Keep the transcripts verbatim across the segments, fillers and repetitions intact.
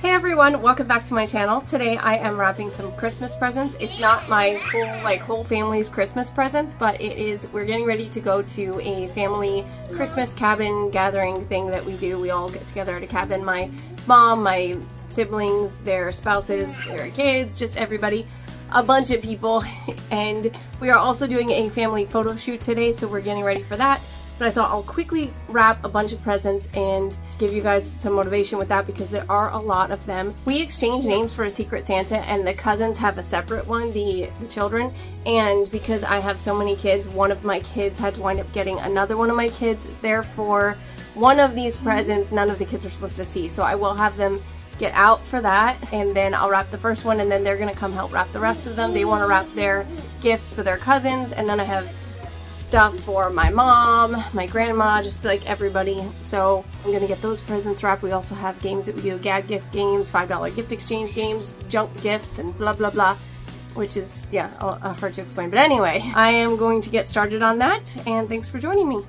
Hey everyone, welcome back to my channel. Today I am wrapping some Christmas presents. It's not my full, like, whole family's Christmas presents, but it is, we're getting ready to go to a family Christmas cabin gathering thing that we do. We all get together at a cabin. My mom, my siblings, their spouses, their kids, just everybody. A bunch of people. And we are also doing a family photo shoot today, so we're getting ready for that. But I thought I'll quickly wrap a bunch of presents and give you guys some motivation with that because there are a lot of them. We exchange names for a Secret Santa, and the cousins have a separate one, the, the children. And because I have so many kids, one of my kids had to wind up getting another one of my kids. Therefore, one of these presents none of the kids are supposed to see. So I will have them get out for that, and then I'll wrap the first one, and then they're gonna come help wrap the rest of them. They want to wrap their gifts for their cousins, and then I have stuff for my mom, my grandma, just like everybody. So I'm gonna get those presents wrapped. We also have games that we do, gag gift games, five dollar gift exchange games, junk gifts, and blah blah blah, which is, yeah, uh, hard to explain. But anyway, I am going to get started on that, and thanks for joining me.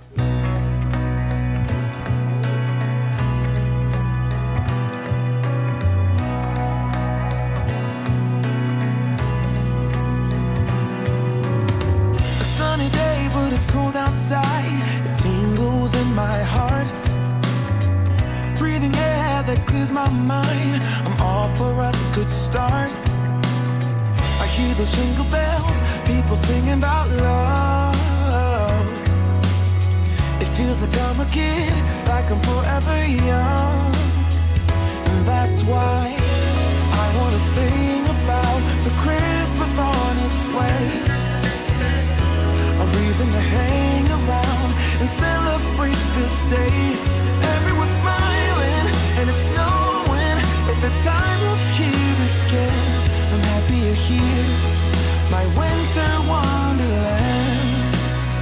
It's cold outside, it tingles in my heart. Breathing air that clears my mind, I'm all for a good start. I hear those jingle bells, people singing about love. It feels like I'm a kid, like I'm forever young. And that's why I wanna sing about the Christmas on its way. A reason to hang around and celebrate this day. Everyone's smiling and it's snowing. It's the time of year again. I'm happy you're here, my winter wonderland.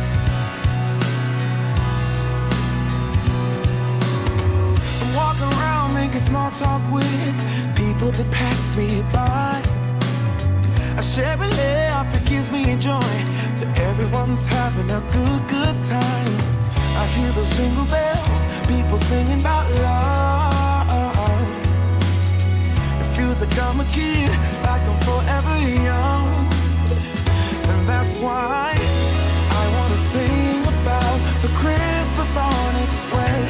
I'm walking around making small talk with people that pass me by. I share a laugh, it gives me joy that everyone's having a good, good time. I hear those jingle bells, people singing about love. It feels like I'm a kid, like I'm forever young. And that's why I wanna sing about the Christmas on its way.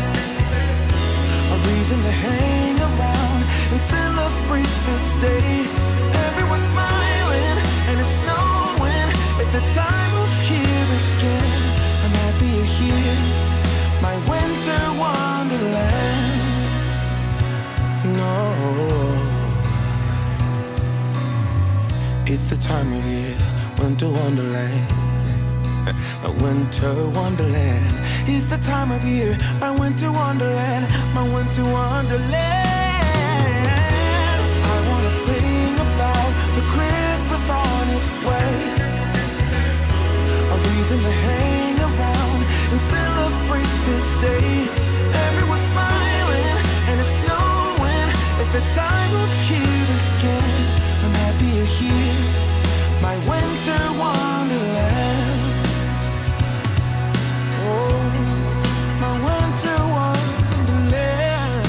A reason to hang around and celebrate this day. Everyone's smiling and it's snowing. It's the time of year again. I'm happy you're here, my winter wonderland. No, it's the time of year, winter wonderland. My winter wonderland. It's the time of year, my winter wonderland, my winter wonderland. I wanna sing about the Christmas on its way. A reason to hang around and celebrate this day. Everyone's smiling and it's snowing. It's the time of year again. I'm happy you're here, my winter wonderland. Oh, my winter wonderland.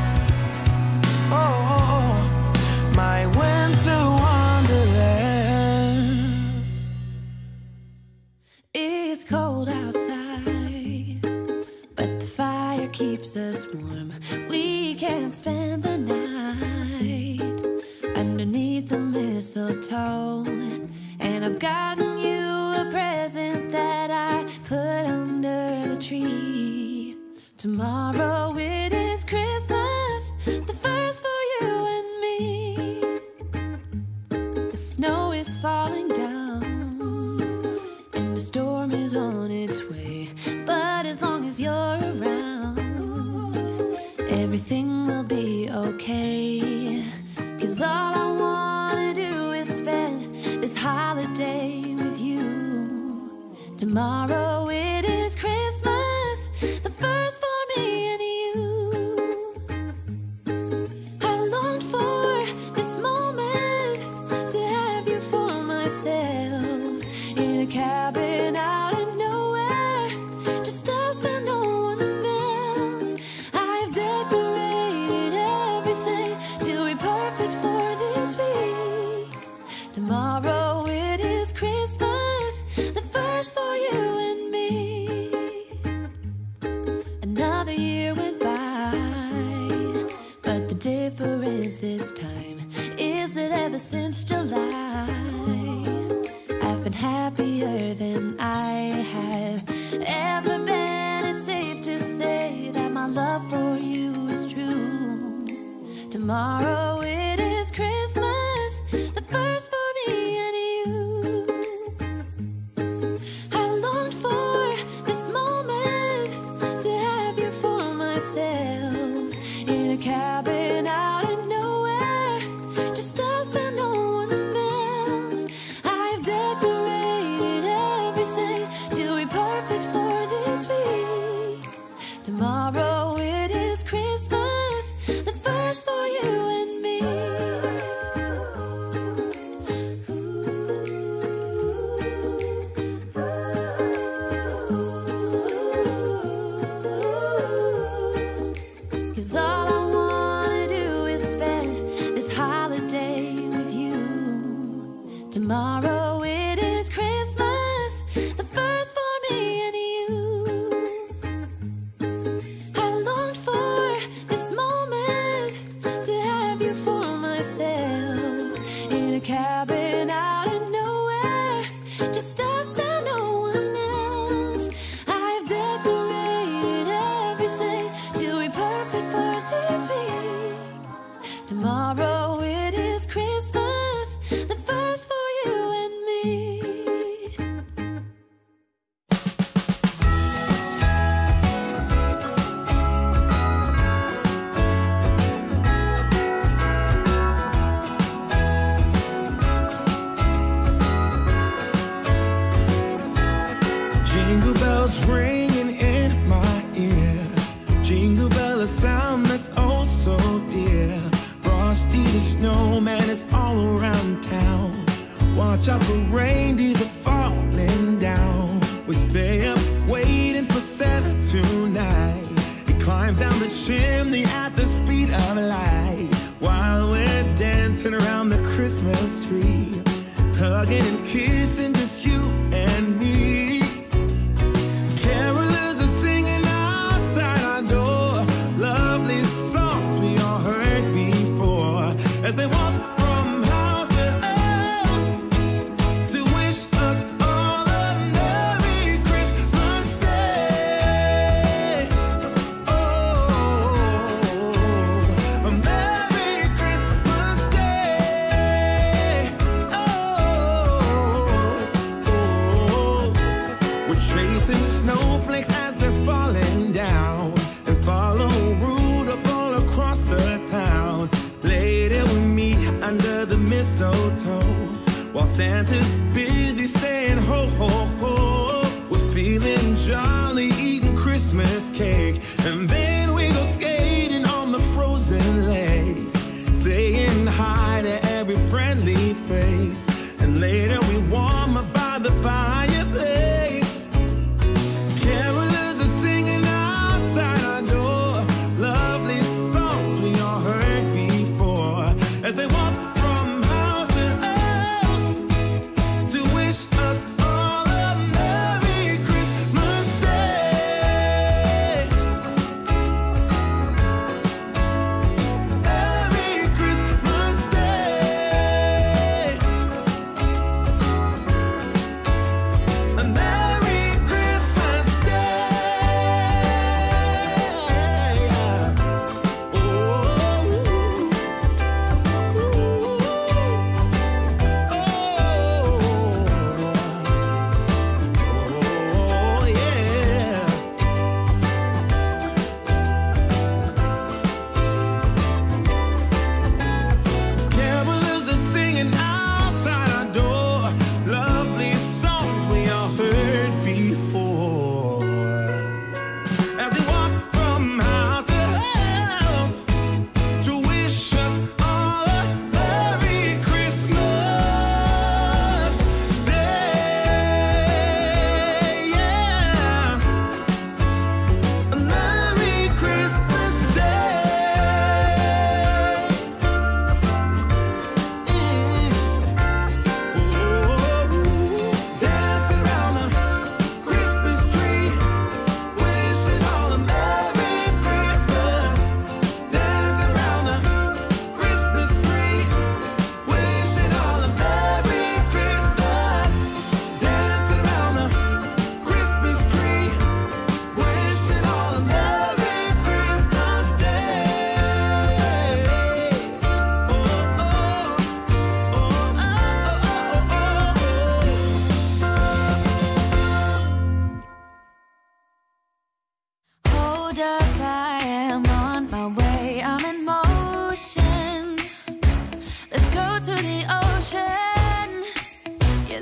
Oh, my winter wonderland. It's cold outside, but the fire keeps us warm. We can spend the night underneath the mistletoe. And I've gotten you a present that I put under the tree. Tomorrow it is Christmas, the first for you and me. The snow is falling down and the storm is on its way. But as long as you're around, everything will be okay. 'Cause all I wanna do is spend this holiday with you. Tomorrow it is Christmas, the first for me and you. I longed for this moment to have you for myself in a cabin out in nowhere, just us and no one else. I've decorated everything difference this time is that ever since July, I've been happier than I have ever been. It's safe to say that my love for you is true. Tomorrow it is Christmas, the first for me and you. I've longed for this moment to have you for myself in a cabin out in nowhere, just us and no one else. I've decorated everything to be perfect for this week. Tomorrow it is Christmas, the first for you and me. Cause all I wanna do is spend this holiday with you. Tomorrow it is Christmas, the first for me and you. I've longed for this moment to have you for myself in a cabin out in nowhere, just us and no one else. I've decorated everything to be perfect for this week. Tomorrow it is Christmas, the first for you and me. Jingle bells ringing in my ear. Jingle bell, a sound that's oh so dear. Frosty the snowman is all around town. Watch out for reindeers are falling down. We stay up waiting for Santa tonight. He climbs down the chimney at the speed of light, while we're dancing around the Christmas tree, hugging and kissing just you and me. Carolers are singing outside our door, lovely songs we all heard before, as they walk from house to house to wish us all a Merry Christmas Day. Oh, a Merry Christmas Day. Oh, we're chasing snowflakes as they're falling down, and follow Rudolph all across the town. Later we meet under the mistletoe, while Santa's busy saying ho ho ho. We're feeling jolly, eating Christmas cake, and then we go skating on the frozen lake, saying hi to every friendly face, and later we warm up by the fireplace. Carolers are singing outside our door, lovely songs we all heard before, as they walk from house to house to wish us all a Merry Christmas Day. Merry Christmas Day.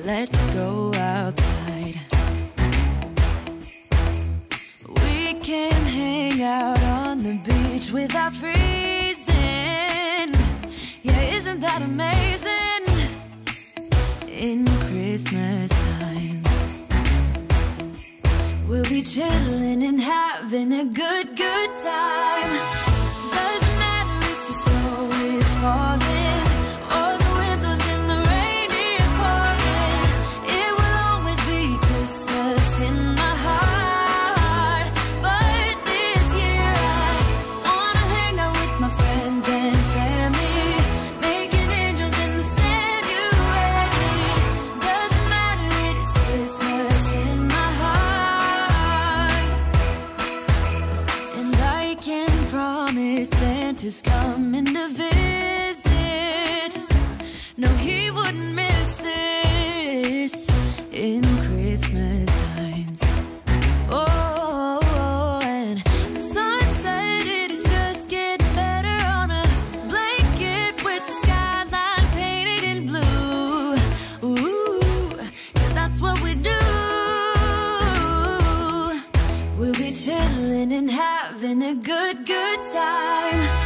let's go outside. We can hang out on the beach without freezing. Yeah, isn't that amazing? In Christmas times, we'll be chilling and having a good, good time. Doesn't matter if the snow is falling or the wind blows and the rain is pouring. It will always be Christmas in my heart. But this year I wanna hang out with my friends and family, making angels in the sand. You ready? Doesn't matter, it is Christmas in my heart. And I can promise Santa's coming to visit. No, he wouldn't miss this in Christmas times. Oh, and the sun said it is just getting better on a blanket with the skyline painted in blue. Ooh, yeah, that's what we do. We'll be chilling and having a good, good time.